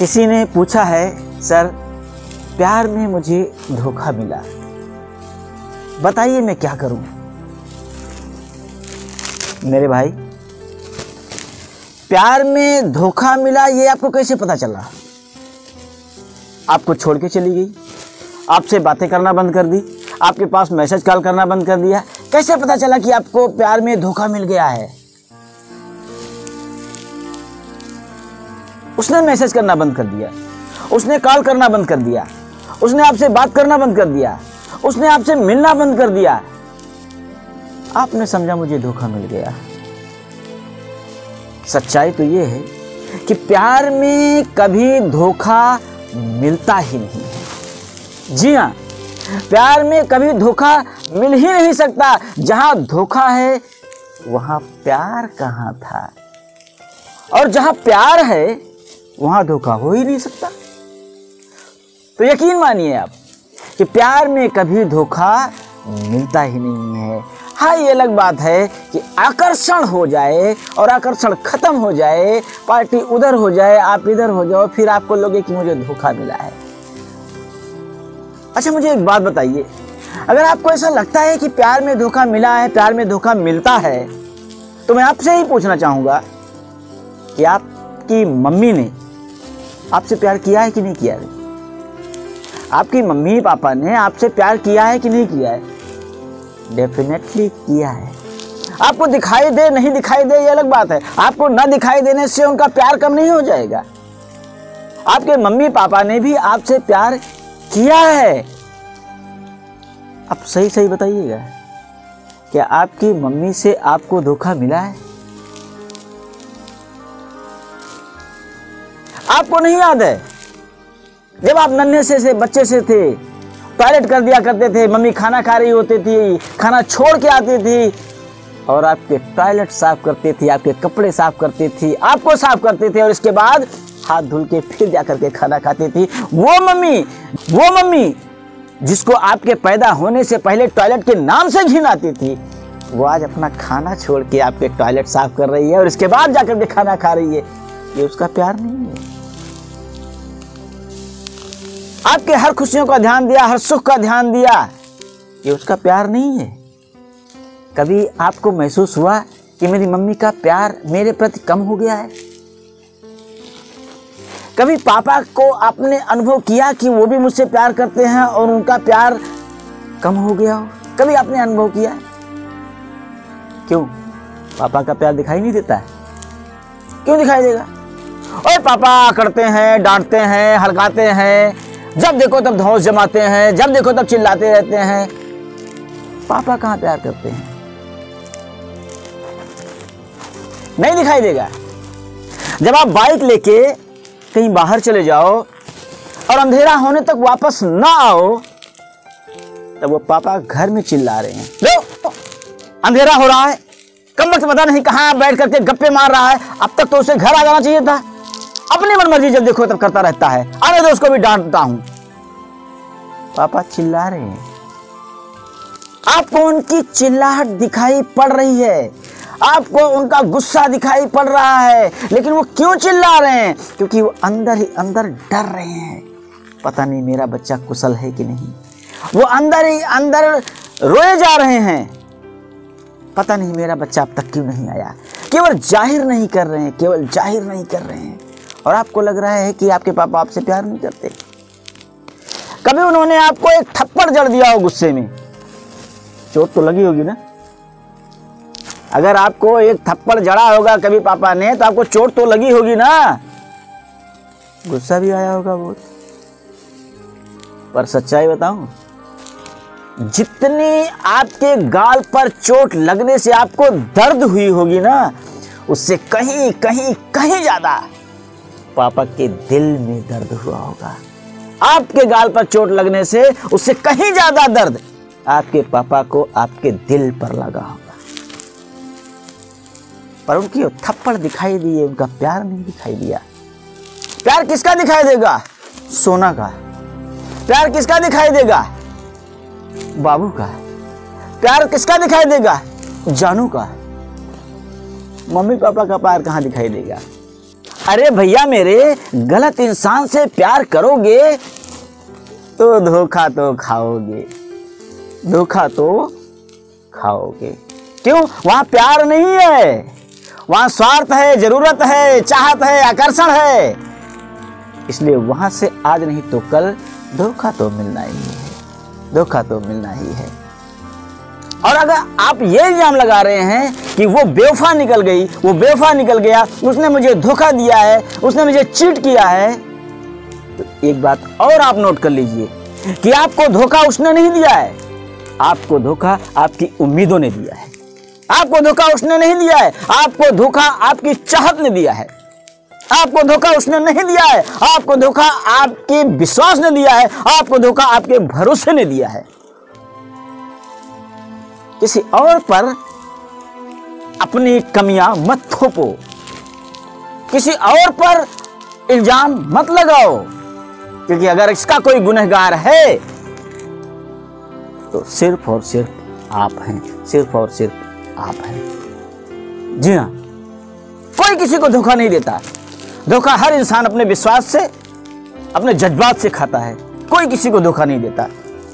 किसी ने पूछा है, सर प्यार में मुझे धोखा मिला, बताइए मैं क्या करूं। मेरे भाई, प्यार में धोखा मिला ये आपको कैसे पता चला? आपको छोड़ के चली गई, आपसे बातें करना बंद कर दी, आपके पास मैसेज कॉल करना बंद कर दिया। कैसे पता चला कि आपको प्यार में धोखा मिल गया है? उसने मैसेज करना बंद कर दिया, उसने कॉल करना बंद कर दिया, उसने आपसे बात करना बंद कर दिया, उसने आपसे मिलना बंद कर दिया। आपने समझा मुझे धोखा मिल गया। सच्चाई तो ये है कि प्यार में कभी धोखा मिलता ही नहीं है। जी हाँ, प्यार में कभी धोखा मिल ही नहीं सकता। जहां धोखा है वहां प्यार कहां था, और जहां प्यार है वहां धोखा हो ही नहीं सकता। तो यकीन मानिए आप कि प्यार में कभी धोखा मिलता ही नहीं है। हाँ, ये अलग बात है कि आकर्षण हो जाए और आकर्षण खत्म हो जाए, पार्टी उधर हो जाए, आप इधर हो जाओ, फिर आपको लगे कि मुझे धोखा मिला है। अच्छा, मुझे एक बात बताइए, अगर आपको ऐसा लगता है कि प्यार में धोखा मिला है, प्यार में धोखा मिलता है, तो मैं आपसे ही पूछना चाहूंगा कि आपकी मम्मी ने आपसे प्यार किया है कि नहीं किया है? आपकी मम्मी पापा ने आपसे प्यार किया है कि नहीं किया है? डेफिनेटली किया है। आपको दिखाई दे नहीं दिखाई दे ये अलग बात है। आपको ना दिखाई देने से उनका प्यार कम नहीं हो जाएगा। आपके मम्मी पापा ने भी आपसे प्यार किया है। अब सही सही बताइएगा, क्या आपकी मम्मी से आपको धोखा मिला है? आपको नहीं याद है जब आप नन्हे से बच्चे से थे, टॉयलेट कर दिया करते थे, मम्मी खाना खा रही होती थी, खाना छोड़ के आती थी और आपके टॉयलेट साफ करती थी, आपके कपड़े साफ करती थी, आपको साफ करते थे और इसके बाद हाथ धुल के फिर जाकर के खाना खाती थी। वो मम्मी जिसको आपके पैदा होने से पहले टॉयलेट के नाम से घिन आती थी, वो आज अपना खाना छोड़ के आपके टॉयलेट साफ कर रही है और इसके बाद जाकर के खाना खा रही है। ये उसका प्यार नहीं है। आपके हर खुशियों का ध्यान दिया, हर सुख का ध्यान दिया, ये उसका प्यार नहीं है। कभी आपको महसूस हुआ कि मेरी मम्मी का प्यार मेरे प्रति कम हो गया है? कभी पापा को आपने अनुभव किया कि वो भी मुझसे प्यार करते हैं और उनका प्यार कम हो गया हो? कभी आपने अनुभव किया? क्यों? पापा का प्यार दिखाई नहीं देता है? क्यों दिखाई देगा? और पापा करते हैं, डांटते हैं, हल्काते हैं, जब देखो तब धौंस जमाते हैं, जब देखो तब चिल्लाते रहते हैं। पापा कहाँ प्यार करते हैं? नहीं दिखाई देगा। जब आप बाइक लेके कहीं बाहर चले जाओ और अंधेरा होने तक वापस ना आओ, तब वो पापा घर में चिल्ला रहे हैं, लो अंधेरा हो रहा है, कम वक्त पता नहीं कहाँ बैठ करके गप्पे मार रहा है, अब तक तो उसे घर आ जाना चाहिए था। अपनी मनमर्जी जब देखो तब करता रहता है, आने दो उसको भी डांटता हूं। पापा चिल्ला रहे हैं, आपको उनकी चिल्लाहट दिखाई पड़ रही है, आपको उनका गुस्सा दिखाई पड़ रहा है, लेकिन वो क्यों चिल्ला रहे हैं? क्योंकि वो अंदर ही अंदर डर रहे हैं, पता नहीं मेरा बच्चा कुशल है कि नहीं। वो अंदर ही अंदर रोए जा रहे हैं, पता नहीं मेरा बच्चा अब तक क्यों नहीं आया। केवल जाहिर नहीं कर रहे हैं, केवल जाहिर नहीं कर रहे हैं। और आपको लग रहा है कि आपके पापा आपसे प्यार नहीं करते। कभी उन्होंने आपको एक थप्पड़ जड़ दिया हो गुस्से में, चोट तो लगी होगी ना? अगर आपको एक थप्पड़ जड़ा होगा कभी पापा ने, तो आपको चोट तो लगी होगी ना, गुस्सा भी आया होगा बहुत। पर सच्चाई बताऊं, जितनी आपके गाल पर चोट लगने से आपको दर्द हुई होगी ना, उससे कहीं कहीं कहीं ज्यादा पापा के दिल में दर्द हुआ होगा। आपके गाल पर चोट लगने से उससे कहीं ज्यादा दर्द आपके पापा को आपके दिल पर लगा होगा। पर उनकी थप्पड़ दिखाई दिए, उनका प्यार नहीं दिखाई दिया। प्यार किसका दिखाई देगा? सोना का। प्यार किसका दिखाई देगा? बाबू का। प्यार किसका दिखाई देगा? जानू का। मम्मी पापा का प्यार कहां दिखाई देगा? अरे भैया मेरे, गलत इंसान से प्यार करोगे तो धोखा तो खाओगे, धोखा तो खाओगे। क्यों? वहां प्यार नहीं है, वहां स्वार्थ है, जरूरत है, चाहत है, आकर्षण है। इसलिए वहां से आज नहीं तो कल धोखा तो मिलना ही है, धोखा तो मिलना ही है। और अगर आप ये इल्जाम लगा रहे हैं कि वो बेवफा निकल गई, वो बेवफा निकल गया, उसने मुझे धोखा दिया है, उसने मुझे चीट किया है, तो एक बात और आप नोट कर लीजिए कि आपको धोखा उसने नहीं दिया है, आपको धोखा आपकी उम्मीदों ने दिया है। आपको धोखा उसने नहीं दिया है, आपको धोखा आपकी चाहत ने दिया है। आपको धोखा उसने नहीं दिया है, आपको धोखा आपके विश्वास ने दिया है, आपको धोखा आपके भरोसे ने दिया है। किसी और पर अपनी कमियां मत थोपो, किसी और पर इल्जाम मत लगाओ, क्योंकि अगर इसका कोई गुनहगार है तो सिर्फ और सिर्फ आप हैं, सिर्फ और सिर्फ आप हैं। जी हां, कोई किसी को धोखा नहीं देता। धोखा हर इंसान अपने विश्वास से, अपने जज्बात से खाता है, कोई किसी को धोखा नहीं देता।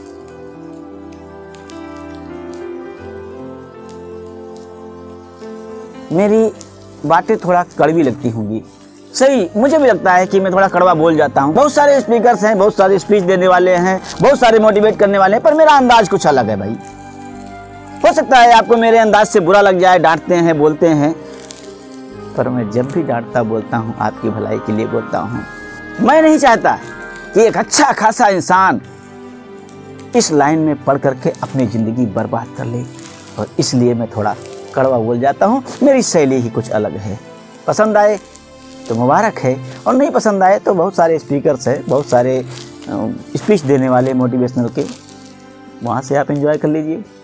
मेरी बातें थोड़ा कड़वी लगती होंगी, सही, मुझे भी लगता है कि मैं थोड़ा कड़वा बोल जाता हूँ। बहुत सारे स्पीकर्स हैं, बहुत सारे स्पीच देने वाले हैं, बहुत सारे मोटिवेट करने वाले हैं, पर मेरा अंदाज कुछ अलग है भाई। हो सकता है आपको मेरे अंदाज से बुरा लग जाए, डांटते हैं, बोलते हैं, पर मैं जब भी डांटता बोलता हूँ आपकी भलाई के लिए बोलता हूँ। मैं नहीं चाहता कि एक अच्छा खासा इंसान इस लाइन में पढ़ करके अपनी ज़िंदगी बर्बाद कर ले, और इसलिए मैं थोड़ा कड़वा बोल जाता हूँ। मेरी शैली ही कुछ अलग है। पसंद आए तो मुबारक है, और नहीं पसंद आए तो बहुत सारे स्पीकर्स हैं, बहुत सारे स्पीच देने वाले मोटिवेशनल के, वहाँ से आप एंजॉय कर लीजिए।